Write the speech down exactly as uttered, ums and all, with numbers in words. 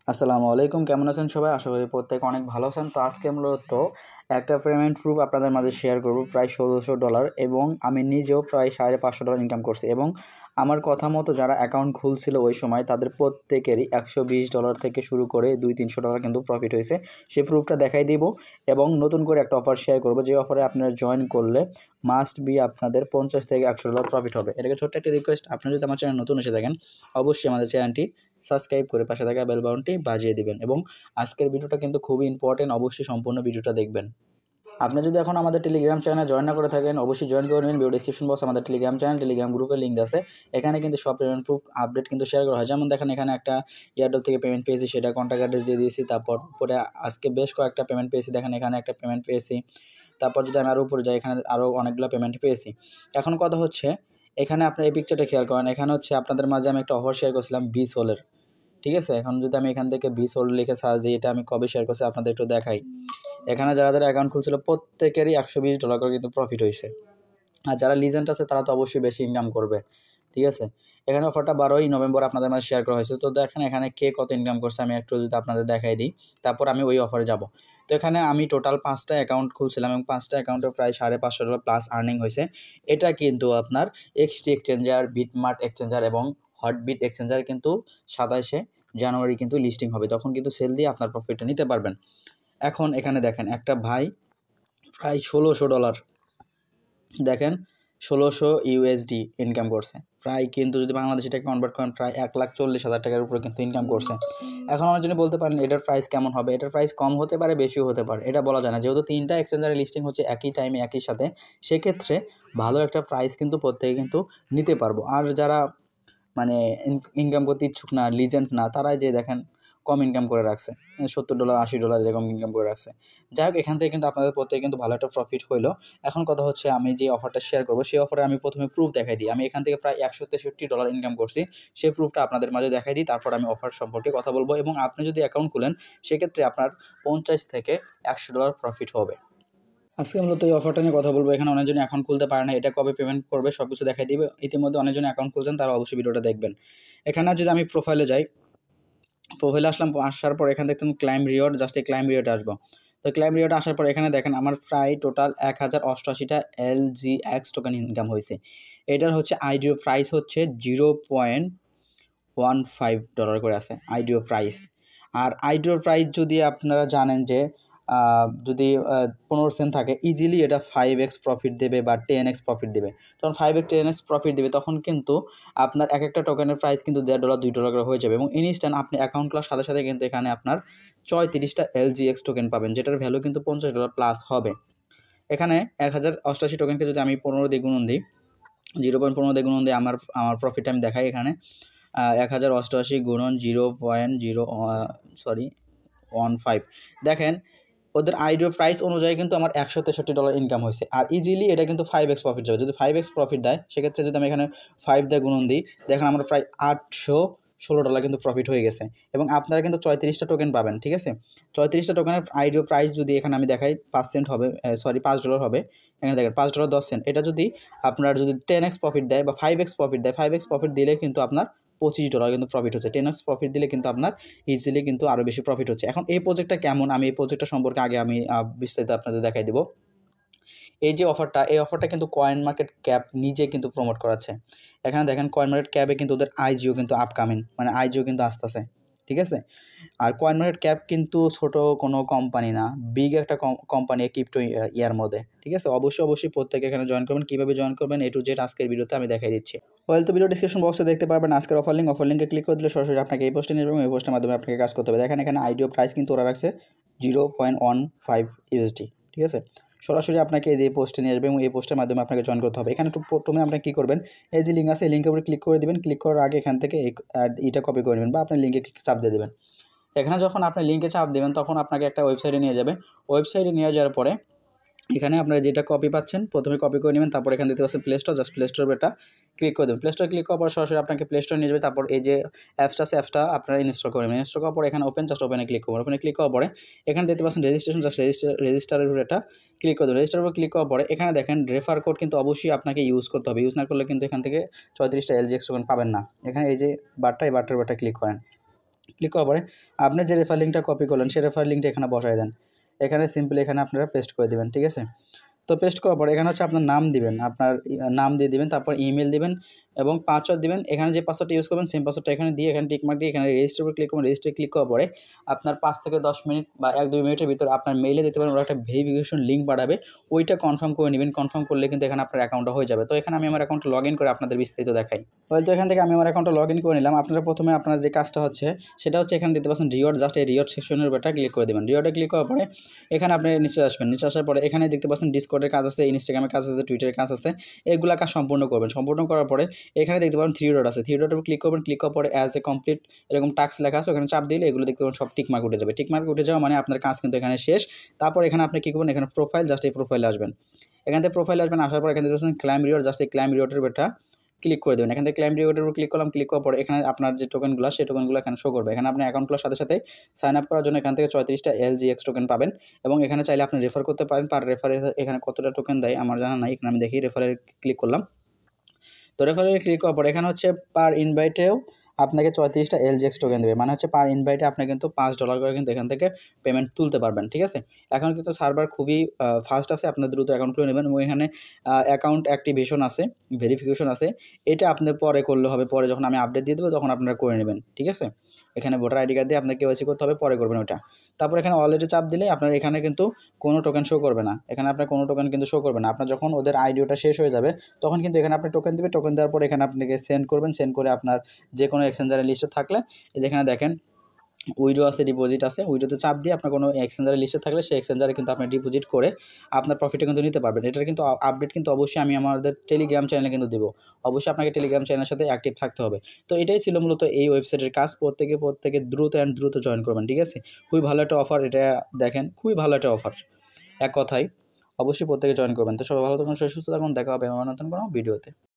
আসসালামু আলাইকুম, কেমন আছেন সবাই? আশা করি প্রত্যেকে অনেক ভালো আছেন। তো আজকে মূলত একটা পেমেন্ট প্রুফ আপনাদের মাঝে শেয়ার করব, প্রায় ষোলোশো ডলার, এবং আমি নিজেও প্রায় সাড়ে পাঁচশো ডলার ইনকাম করছি। এবং আমার কথা মতো যারা অ্যাকাউন্ট খুলছিল ওই সময় তাদের প্রত্যেকেরই একশো বিশ ডলার থেকে শুরু করে দুই তিনশো ডলার কিন্তু প্রফিট হয়েছে। সেই প্রুফটা দেখাই দিব এবং নতুন করে একটা অফার শেয়ার করবো, যে অফারে আপনারা জয়েন করলে মাস্ট বি আপনাদের পঞ্চাশ থেকে একশো ডলার প্রফিট হবে। এটাকে ছোট্ট একটা রিকোয়েস্ট, আপনারা যদি আমার চ্যানেল নতুন এসে থাকেন অবশ্যই আমাদের চ্যানেলটি সাবস্ক্রাইব করে পাশে থাকা বেল বাটনটি বাজিয়ে দিবেন। এবং আজকের ভিডিওটা কিন্তু খুবই ইম্পর্টেন্ট, অবশ্যই সম্পূর্ণ ভিডিওটা দেখবেন। আপনি যদি এখন আমাদের টেলিগ্রাম চ্যানেলে জয়েন না করে থাকেন অবশ্যই জয়েন করে নেবেন। ভিডিও ডিসক্রিপশন বক্সে আমাদের টেলিগ্রাম চ্যানেল, টেলিগ্রাম গ্রুপের লিঙ্ক আছে। এখানে কিন্তু সব পেমেন্ট প্রুফ আপডেট কিন্তু শেয়ার করা হয়। যেমন দেখেন এখানে একটা এয়ারড্রপ থেকে পেমেন্ট পেয়েছি, সেটা কন্ট্যাক্ট অ্যাড্রেস দিয়ে দিয়েছি। তারপর পরে আজকে বেশ কয়েকটা পেমেন্ট পেয়েছি, দেখেন এখানে একটা পেমেন্ট পেয়েছি। তারপর যদি আমি আরও উপরে যাই, এখানে আরও অনেকগুলো পেমেন্ট পেয়েছি। এখন কথা হচ্ছে এখানে আপনার এই পিকচারটা খেয়াল করেন, এখানে হচ্ছে আপনাদের মাঝে আমি একটা অফার শেয়ার করছিলাম বিশ হোলের, ঠিক আছে। এখন যদি আমি এখান থেকে বিশ হোল্ড লিখে সার্চ দিই, এটা আমি কবে শেয়ার করছি আপনাদের একটু দেখাই। এখানে যারা যারা অ্যাকাউন্ট খুলছিল প্রত্যেকেরই একশো বিশ ডলার করে কিন্তু প্রফিট হয়েছে। আর যারা লিজেন্ড আছে তারা তো অবশ্যই বেশি ইনকাম করবে, ঠিক আছে। এখানে অফারটা বারোই নভেম্বর আপনাদের মাঝে শেয়ার করা হয়েছে। তো দেখেন এখানে কে কত ইনকাম করছে আমি একটু যদি আপনাদের দেখাই দিই, তারপর আমি ওই অফারে যাব। তো এখানে আমি টোটাল পাঁচটা অ্যাকাউন্ট খুলছিলাম এবং পাঁচটা অ্যাকাউন্টে প্রায় সাড়ে পাঁচশো ডলার প্লাস আর্নিং হয়েছে। এটা কিন্তু আপনার এক্সটি এক্সচেঞ্জার, বিটমার্ট এক্সচেঞ্জার এবং হটবিট এক্সচেঞ্জার কিন্তু সাতাশে জানুয়ারি কিন্তু লিস্টিং হবে, তখন কিন্তু সেল দিয়ে আপনার প্রফিটটা নিতে পারবেন। এখন এখানে দেখেন একটা ভাই প্রায় ষোলোশো ডলার, দেখেন ষোলোশো ইউএসডি ইনকাম করছে, প্রায় কিন্তু যদি বাংলাদেশি টাকা কনভার্ট করেন প্রায় এক লাখ চল্লিশ হাজার টাকার উপরে কিন্তু ইনকাম করছে। এখন আমার জন্য বলতে পারেন এটার প্রাইস কেমন হবে, এটার প্রাইস কম হতে পারে, বেশিও হতে পারে, এটা বলা যায় না। যেহেতু তিনটা এক্সচেঞ্জারে লিস্টিং হচ্ছে একই টাইমে একই সাথে, সেক্ষেত্রে ভালো একটা প্রাইস কিন্তু প্রত্যেকে কিন্তু নিতে পারবো। আর যারা মানে ইনকাম করতে ইচ্ছুক না, লিজেন্ড না, তারাই যে দেখেন কম ইনকাম করে রাখছে, সত্তর ডলার আশি ডলার এরকম ইনকাম করে রাখছে। যাই হোক, এখান থেকে কিন্তু আপনাদের প্রত্যেকে কিন্তু ভালো একটা প্রফিট হইলো। এখন কথা হচ্ছে আমি যে অফারটা শেয়ার করবো সেই অফারে আমি প্রথমে প্রুফ দেখাই দিই। আমি এখান থেকে প্রায় একশো তেষট্টি ডলার ইনকাম করছি, সেই প্রুফটা আপনাদের মাঝে দেখাই দিই, তারপর আমি অফার সম্পর্কে কথা বলবো। এবং আপনি যদি অ্যাকাউন্ট খুলেন সেক্ষেত্রে আপনার পঞ্চাশ থেকে একশো ডলার প্রফিট হবে। আজকে মূলত এই অফারটা নিয়ে কথা বলবো। এখানে অনেকজন অ্যাকাউন্ট খুলতে পারে না, এটা কবে পেমেন্ট করবে সব কিছু দেখাই দিবে। ইতিমধ্যে অনেকজন অ্যাকাউন্ট খুলছেন, তারা অবশ্যই ভিডিওটা দেখবেন। এখানে যদি আমি প্রোফাইলে যাই, প্রোফাইলে আসলাম, আসার পর এখানে দেখতেন ক্লাইম রিওয়ার্ড, জাস্ট এই ক্লাইম রিওয়ার্ডে আসবো। তো ক্লাইম রিওয়ার্ডে আসার পর এখানে দেখেন আমার প্রায় টোটাল এক হাজার অষ্টআশিটা L G X token income হয়েছে। এটার হচ্ছে আইডিও প্রাইস হচ্ছে zero point one five dollar করে আছে আইডিও প্রাইস। আর আইডিও প্রাইস যদি আপনারা জানেন যে যদি পনেরো সেন্ট থাকে, ইজিলি এটা ফাইভ এক্স প্রফিট দেবে বা টেন এক্স প্রফিট দেবে। তখন five X ten X profit দেবে, তখন কিন্তু আপনার এক একটা টোকেনের প্রাইস কিন্তু দেড় ডলার দুই ডলার করে হয়ে যাবে। এবং ইনস্ট্যান্ট আপনি অ্যাকাউন্ট খোলার সাথে সাথে কিন্তু এখানে আপনার ছয়ত্রিশটা এল জি এক্স টোকেন পাবেন, যেটার ভ্যালু কিন্তু পঞ্চাশ ডলার প্লাস হবে। এখানে এক হাজার অষ্টাশি টোকেনকে যদি আমি পনেরো দিয়ে গুণন দিই, জিরো পয়েন্ট পনেরো দিয়ে গুণন দিই, আমার আমার প্রফিট আমি দেখাই। এখানে এক হাজার অষ্টআশি গুণন zero point zero sorry one five, দেখেন ওদের আইডিও প্রাইস অনুযায়ী কিন্তু আমার একশো তেষট্টি ডলার ইনকাম হয়েছে। আর ইজিলি এটা কিন্তু ফাইভ এক্স প্রফিট যাবে। যদি ফাইভ এক্স প্রফিট দেয় সেক্ষেত্রে যদি আমি এখানে ফাইভ দিয়ে গুণন দিই, দেখেন আমার প্রায় আটশো ষোলো ডলার কিন্তু প্রফিট হয়ে গেছে। এবং আপনারা কিন্তু ছয়ত্রিশটা টোকেন পাবেন, ঠিক আছে। ছয়ত্রিশটা টোকেনের আইডিও প্রাইস যদি এখানে আমি দেখাই পাঁচ সেন্ট হবে, সরি পাঁচ ডলার হবে। এখানে দেখেন পাঁচ ডলার দশ সেন্ট। এটা যদি আপনার যদি টেন এক্স প্রফিট দেয় বা ফাইভ এক্স প্রফিট দেয়, ফাইভ এক্স প্রফিট দিলে কিন্তু আপনার পঁচিশ ডলার কিন্তু প্রফিট হচ্ছে। টেন এক্স প্রফিট দিলে কিন্তু আপনার ইজিলি কিন্তু আরও বেশি প্রফিট হচ্ছে। এখন এই প্রজেক্টটা কেমন, আমি এই প্রজেক্টটা সম্পর্কে আগে আমি বিস্তারিত আপনাদের দেখাই দেবো। এই যে অফারটা, এই অফারটা কিন্তু কয়েন মার্কেট ক্যাপ নিজে কিন্তু প্রমোট করাচ্ছে। এখানে দেখেন কয়েন মার্কেট ক্যাপে কিন্তু ওদের আইজিও কিন্তু আপকামিং, মানে আইজিও কিন্তু আসতেছে, ঠিক আছে। আর কয়েন মার্কেট ক্যাপ কিন্তু ছোট কোনো কোম্পানি না, বিগ একটা কোম্পানি ক্রিপ্টো ইয়ার মধ্যে, ঠিক আছে। অবশ্যই অবশ্যই প্রত্যেকে এখানে জয়েন করবেন। কীভাবে জয়েন করবেন এ টু জেড আজকের ভিডিওতে আমি দেখাই দিচ্ছি। ওয়েল, তো ভিডিও ডিসক্রিপশন বক্সে দেখতে পারবেন আজকের অফার লিঙ্ক। অফার লিঙ্কে ক্লিক করে দিলে সরাসরি আপনাকে এই পোস্টে নিয়ে যাবেন, এই পোস্টের মাধ্যমে আপনাকে কাজ করতে হবে। দেখেন এখানে আইডিও প্রাইস কিন্তু ওরা রাখছে zero point one five USD, ঠিক আছে। সরাসরি আপনাকে এই যে পোস্টে নিয়ে আসবে এবং এই পোস্টের মাধ্যমে আপনাকে জয়েন করতে হবে। এখানে একটু প্রথমে আপনাকে কী করবেন, এই যে লিঙ্ক আছে এই লিঙ্কের উপরে ক্লিক করে দেবেন। ক্লিক করার আগে এখান থেকে এইটা কপি করে নেবেন বা আপনি লিঙ্কে চাপ দিয়ে দেবেন। এখানে যখন আপনি লিঙ্কে চাপ দেবেন তখন আপনাকে একটা ওয়েবসাইটে নিয়ে যাবে। ওয়েবসাইটে নিয়ে যাওয়ার পরে এখানে আপনারা যেটা কপি পাচ্ছেন প্রথমে কপি করে নেবেন, তারপর এখানে দেখতে পাচ্ছেন play store, just play store এটা ক্লিক করে দেবেন। প্লে স্টোরে ক্লিক করার পর সরাসরি আপনাকে প্লে স্টোরে নিয়ে যাবে। তারপর এই যে অ্যাপসটা আছে অ্যাপসটা আপনারা ইনস্টল করে নেবেন। ইনস্টল করার পর এখানে ওপেন, জাস্ট ওপেনে ক্লিক করবেন। ওপেনে ক্লিক করার পরে এখানে দেখতে পাচ্ছেন রেজিস্ট্রেশন, জাস্ট রেজিস্টার রেজিস্টারের উপরে এটা ক্লিক করে দেবেন। রেজিস্টারের উপর ক্লিক করার পরে এখানে দেখেন রেফার কোড কিন্তু অবশ্যই আপনাকে ইউজ করতে হবে। ইউজ না করলে কিন্তু এখান থেকে ছয়ত্রিশটা এলজিএক্স টোকেন পাবেন না। এখানে এই যে বারটা, এই বারটার বারটা ক্লিক করেন। ক্লিক করার পরে আপনি যে রেফার লিঙ্কটা কপি করলেন সেই রেফার লিঙ্কটা এখানে বসাই দেন। এখানে সিম্পলি এখানে আপনারা পেস্ট করে দেবেন, ঠিক আছে। তো পেস্ট করার পরে এখানে হচ্ছে আপনার নাম দিবেন, আপনার নাম দিয়ে দিবেন, তারপর ইমেল দিবেন এবং পাসওয়ার্ড দিবেন। এখানে যে পাসওয়ার্ডটা ইউজ করবেন সেম পাসওয়ার্ডটা এখানে দিয়ে এখানে টিক মার্ক দিয়ে এখানে রেজিস্টার উপর ক্লিক করবেন। রেজিস্টার ক্লিক করার পরে আপনার পাঁচ থেকে দশ মিনিট বা এক দুই মিনিটের ভিতর আপনার মেইলে দিতে পারেন, ওরা একটা ভেরিফিকেশন লিঙ্ক পাঠাবে, ওইটা কনফার্ম করে নেবেন। কনফার্ম করলে কিন্তু এখানে আপনার অ্যাকাউন্টটা হয়ে যাবে। তো এখানে আমি আমার অ্যাকাউন্টে লগ ইন করে আপনাদের বিস্তারিত দেখাই। তো এখান থেকে আমি আমার অ্যাকাউন্টে লগ ইন করে নিলাম। আপনারা প্রথমে আপনার যে কাজটা হচ্ছে সেটা হচ্ছে এখানে দিতে পারছেন রিওয়ার্ড, জাস্ট এই রিওয়ার্ড সেকশনের উপরটা ক্লিক করে দেবেন। রিওয়ার্ডে ক্লিক করার পরে এখানে আপনি নিচে আসবেন। নিচে আসার পরে এখানে দেখতে পাচ্ছেন ডিসকর্ডের কাজ আছে, ইনস্টাগ্রামের কাজ আছে, টুইটারের কাজ আছে, এগুলা কাজ সম্পূর্ণ করবেন। সম্পূর্ণ করার পরে এখানে দেখতে পাবেন থ্রি ডট আছে, থ্রি ডটের উপর ক্লিক করবেন। ক্লিক করার পরে অ্যাজ এ কমপ্লিট এরকম টাস্ক লেখা আছে, ওখানে চাপ দিলে এগুলো দেখতে পাবেন সব টিকমার্ক উঠে যাবে। টিকমার্ক উঠে যাওয়া মানে আপনার কাজ কিন্তু এখানে শেষ। তারপর এখানে আপনি কী করবেন, এখানে প্রোফাইল, জাস্ট এই প্রোফাইলে আসবেন। এখান থেকে প্রোফাইলে আসবেন, আসার পর এখানে দেখতে ক্লাইম রিওয়ার্ড, জাস্ট এই ক্লাইম রিওয়ার্ডের বেটা ক্লিক করে দেবেন। এখান থেকে ক্লাইম রিওয়ার্ডের উপর ক্লিক করলাম। ক্লিক করার পরে এখানে আপনার যে টোকেনগুলো সেই টোকেনগুলো এখানে শো করবে। এখানে আপনি অ্যাকাউন্টগুলোর সাথে সাথে সাইন আপ করার জন্য এখান থেকে চৌত্রিশটা এল জি এক্স টোকেন পাবেন এবং এখানে চাইলে আপনি রেফার করতে পারেন। পার রেফারে এখানে কতটা টোকেন দেয় আমার জানা নাই, এখানে আমি দেখি রেফারে ক্লিক করলাম। তো রেফারে ক্লিক করার পর এখানে হচ্ছে পার ইনভাইটেও আপনাকে চৌত্রিশটা এল জি এক্স টোকেন দেবে, মানে হচ্ছে পার ইনভাইটে আপনি কিন্তু পাঁচ ডলার করে কিন্তু এখান থেকে পেমেন্ট তুলতে পারবেন, ঠিক আছে। এখন কিন্তু সার্ভার খুবই ফাস্ট আছে, আপনার দ্রুত অ্যাকাউন্ট খুলে নেবেন এবং এখানে অ্যাকাউন্ট অ্যাক্টিভেশন আছে, ভেরিফিকেশন আছে, এটা আপনি পরে করলে হবে। পরে যখন আমি আপডেট দিয়ে দেবো তখন আপনারা করে নেবেন, ঠিক আছে। এখানে ভোটার আইডি কার্ড দিয়ে আপনাকে কেওয়াইসি করতে হবে, পরে করবেন ওটা। তারপর এখানে অলরেডি চাপ দিলে আপনার এখানে কিন্তু কোনো টোকেন শো করবে না। এখানে আপনার কোনো টোকেন কিন্তু শো করবে না। আপনার যখন ওদের আইডিওটা শেষ হয়ে যাবে তখন কিন্তু এখানে আপনি টোকেন দেবে। টোকেন দেওয়ার পর এখানে আপনাকে সেন্ড করবেন। সেন্ড করে আপনার যে কোনো এক্সচেঞ্জারের লিস্টে থাকলে যেখানে দেখেন উইডো আছে, ডিপোজিট আছে, উইডোতে চাপ দিয়ে আপনার কোনো এক্সচেঞ্জারের লিস্টে থাকলে সেই এক্সচেঞ্জারে কিন্তু আপনি ডিপোজিট করে আপনার প্রফিটটা কিন্তু নিতে পারবেন। এটার কিন্তু আপডেট কিন্তু অবশ্যই আমি আমাদের টেলিগ্রাম চ্যানেলে কিন্তু দেবো। অবশ্যই আপনাকে টেলিগ্রাম চ্যানেলের সাথে অ্যাক্টিভ থাকতে হবে। তো এটাই ছিল মূলত এই ওয়েবসাইটের কাজ। প্রত্যেকে প্রত্যেকে দ্রুত অ্যান্ড দ্রুত জয়েন করবেন, ঠিক আছে। খুবই ভালো একটা অফার, এটা দেখেন খুবই ভালো একটা অফার, এক কথায় অবশ্যই প্রত্যেকে জয়েন করবেন। তো সবাই ভালো থাকুন, সুস্থ থাকুন, দেখা হবে আমার নতুন কোনো ভিডিওতে।